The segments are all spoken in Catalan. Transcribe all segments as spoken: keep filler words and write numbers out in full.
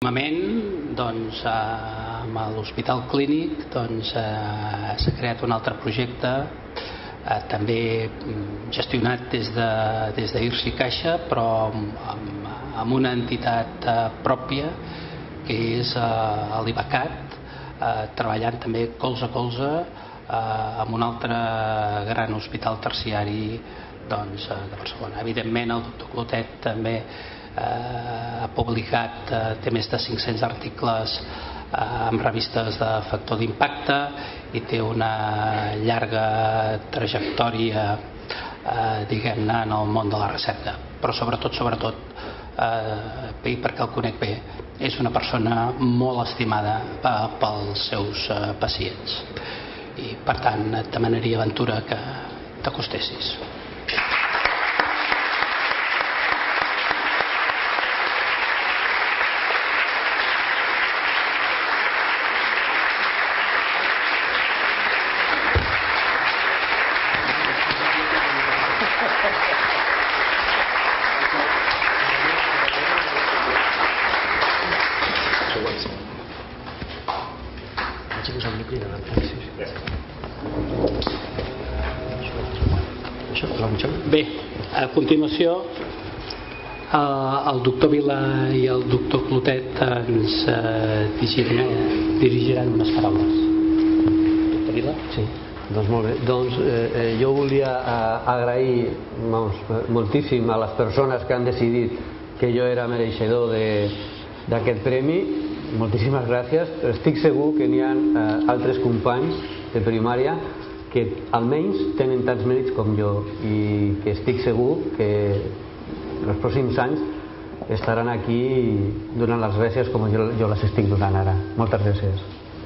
Últimament, doncs, amb l'Hospital Clínic doncs, eh, s'ha creat un altre projecte, eh, també gestionat des de, des d'IRSI Caixa, però amb, amb una entitat eh, pròpia, que és eh, l'IBACAT, eh, treballant també colze a colze eh, amb un altre gran hospital terciari doncs, de Barcelona. Evidentment el doctor Clotet també eh, ha publicat, eh, té més de cinc-cents articles eh, en revistes de factor d'impacte i té una llarga trajectòria eh, diguem-ne en el món de la recerca, però sobretot sobretot eh, i perquè el conec bé, és una persona molt estimada eh, pels seus eh, pacients i per tant et demanaria, Ventura, que t'acostessis. Bé, a continuació el doctor Vila i el doctor Clotet ens dirigiran, dirigiran unes paraules. Doctor Vila? Sí, doncs molt bé. Doncs eh, jo volia eh, agrair vamos, moltíssim a les persones que han decidit que jo era mereixedor d'aquest premi. Moltíssimes gràcies. Estic segur que n'hi ha eh, altres companys de primària que almenys tenen tants mèrits com jo i que estic segur que els pròxims anys estaran aquí donant les gràcies com jo, jo les estic donant ara. Moltes gràcies.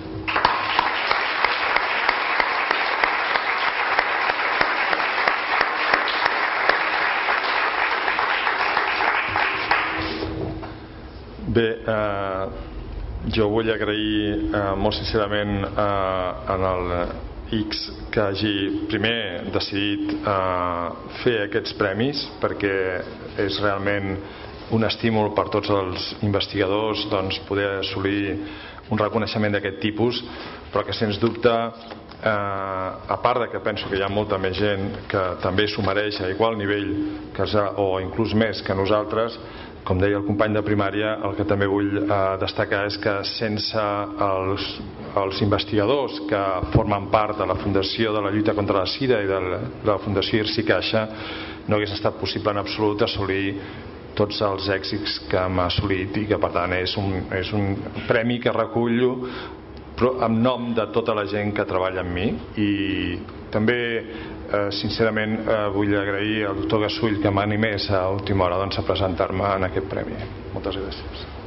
Bé, eh, jo vull agrair eh, molt sincerament eh, en el X que hagi primer decidit eh, fer aquests premis, perquè és realment un estímul per tots els investigadors doncs, poder assolir un reconeixement d'aquest tipus, però que sens dubte eh, a part de que penso que hi ha molta més gent que també s'ho mereix a igual nivell que, o inclús més que nosaltres, com deia el company de primària, el que també vull eh, destacar és que sense els, els investigadors que formen part de la Fundació de la Lluita contra la Sida i de la, de la Fundació IRSI Caixa no hagués estat possible en absolut assolir tots els èxits que hem assolit i que per tant és un, és un premi que recullo però en nom de tota la gent que treballa amb mi i també eh, sincerament eh, vull agrair al doctor Gasull que m'animés a última hora doncs, a presentar-me en aquest premi. Moltes gràcies.